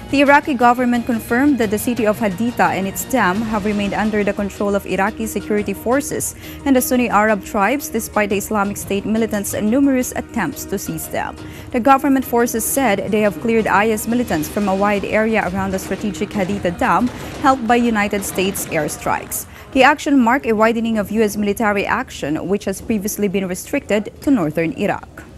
The Iraqi government confirmed that the city of Haditha and its dam have remained under the control of Iraqi security forces and the Sunni Arab tribes despite the Islamic State militants' numerous attempts to seize them. The government forces said they have cleared IS militants from a wide area around the strategic Haditha dam, helped by United States airstrikes. The action marked a widening of U.S. military action, which has previously been restricted to northern Iraq.